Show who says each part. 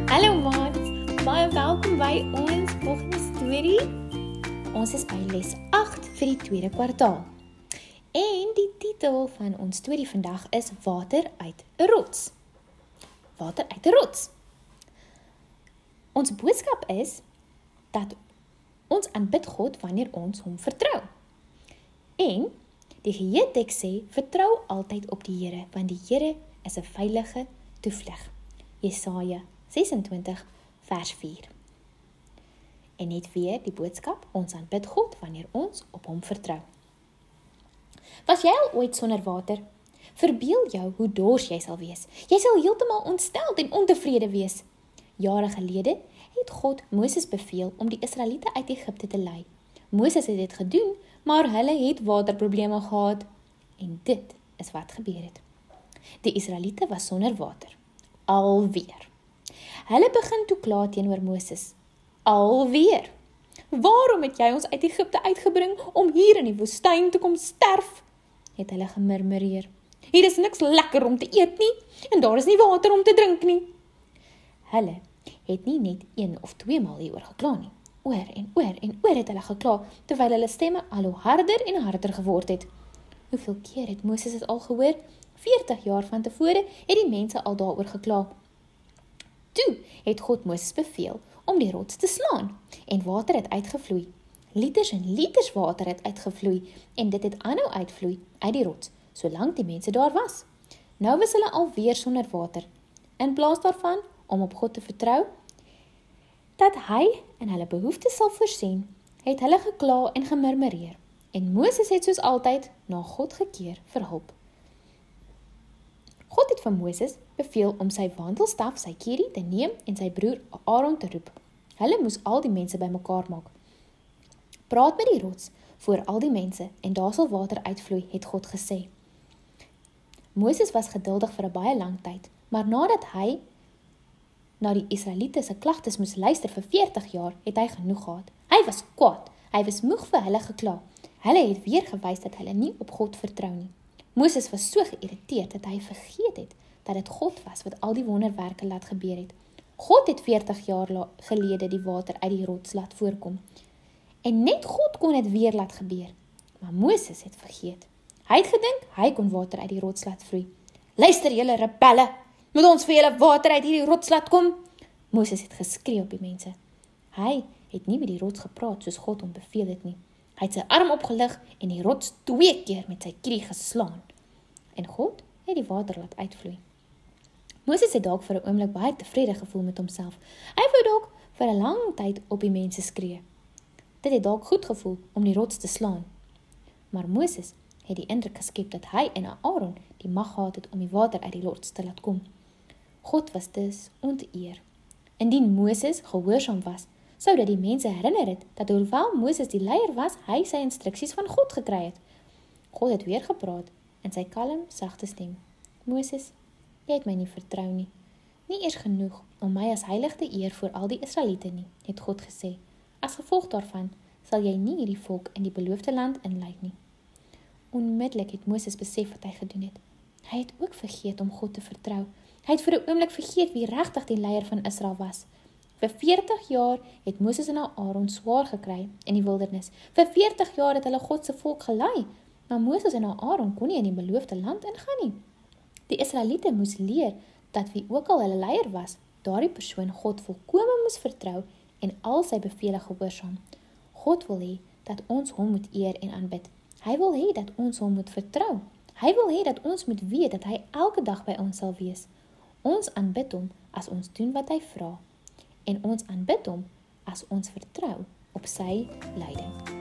Speaker 1: Hallo maat, baie welkom by ons volgende storie. Ons is by les 8 vir die tweede kwartaal. En die titel van ons storie vandag is Water uit 'n rots. Water uit 'n rots. Ons boodskap is dat ons aanbid God wanneer ons hom vertrou. En die Geheeteks sê, vertrou altyd op die Here, want die Here is 'n veilige toevlug. Jesaja 26 vers 4. En net weer die boodskap, ons aanbid God wanneer ons op hom vertrou. Was jy al ooit sonder water? Verbeel jou hoe dors jy sal wees. Jy sal heeltemal ontsteld en ontevrede wees. Jare gelede het God Moses beveel om die Israeliete uit Egipte te lei. Moses het dit gedoen, maar hulle het waterprobleme gehad. En dit is wat gebeur het. Die Israeliete was sonder water. Alweer. Hulle begin toe kla teenoor Moses. Alweer. Waarom het jy ons uit Egipte uitgebring om hier in die woestyn te kom sterf? Het hulle gemurmureer. Hier is niks lekker om te eet nie, en daar is nie water om te drink nie. Hulle het nie net 1 of 2 maal hieroor gekla nie. Oor en oor en oor het hulle gekla, terwyl hulle stemme al hoe harder en harder geword het. Hoeveel keer het Moses dit al gehoor? 40 jaar van tevore het die mense al daaroor gekla. Toe het God Moses beveel om die rots te slaan, en water het uitgevloei. Liters en liters water het uitgevloei, en dit het aanhou uitvloei uit die rots, solank die mense daar was. Nou was hulle alweer sonder water. In plaas daarvan, om op God te vertrou, dat hy in hulle behoeftes sal voorsien, het hulle gekla en gemurmureer, en Moses het soos altyd na God gekeer vir hulp. God het vir Moses beveel om sy wandelstaf, sy kierie, te neem en sy broer Aaron te roep. Hulle moes al die mense bymekaar maak. Praat met die rots voor al die mense en daar sal water uitvloei, het God gesê. Moses was geduldig vir 'n baie lang tyd, maar nadat hy na die Israeliete se klagtes moes luister vir 40 jaar, het hy genoeg gehad. Hy was kwaad, hy was moeg vir hulle gekla. Hulle het weer gewys dat hulle nie op God vertrou nie. Moses was so geïrriteerd dat hy vergeet het dat dit God was wat al die wonderwerke laat gebeur het. God het 40 jaar gelede die water uit die rots laat voorkom. En net God kon dit weer laat gebeur. Maar Moses het vergeet. Hy het gedink, hy kon water uit die rots laat vloei. Luister julle rebelle, moet ons vir julle water uit hierdie rots laat kom? Moses het geskree op die mense. Hy het nie met die rots gepraat soos God hom beveel het nie. Hy het sy arm opgelig en die rots 2 keer met sy kierie geslaan. En God het die water laat uitvloei. Moses het dalk vir 'n oomblik baie tevrede gevoel met homself. Hy wou dalk vir 'n lang tyd op die mense skree. Dit het dalk goed gevoel om die rots te slaan. Maar Moses het die indruk geskep dat hy en Aaron die mag gehad het om die water uit die rots te laat kom. God was dus onteer. Indien Moses gehoorsaam was, sou dat die mense herinner het dat hoewel Moses die leier was, hy sy instruksies van God gekry het. God het weer gepraat in sy kalm, sagte stem. Moses, jy het my nie vertrou nie. Nie eers genoeg om my as heilig te eer voor al die Israeliete nie, het God gesê. As gevolg daarvan sal jy nie hierdie volk in die beloofde land inlei nie. Onmiddellik het Moses besef wat hy gedoen het. Hy het ook vergeet om God te vertrou. Hy het vir 'n oomblik vergeet wie regtig die leier van Israel was. Vir 40 jaar het Moses en Aaron swaar gekry in die wildernis. Vir 40 jaar het hulle God se volk gelei, maar Moses en Aaron kon nie in die beloofde land ingaan nie. Die Israeliete moes leer dat wie ook al hulle leier was, daardie persoon God volkome moes vertrou en al sy bevele gehoorsaam. God wil hê dat ons hom moet eer en aanbid. Hy wil hê dat ons hom moet vertrou. Hy wil hê dat ons moet weet dat hy elke dag by ons sal wees. Ons aanbid hom as ons doen wat hy vra. En ons aanbid hom as ons vertrou op sy leiding.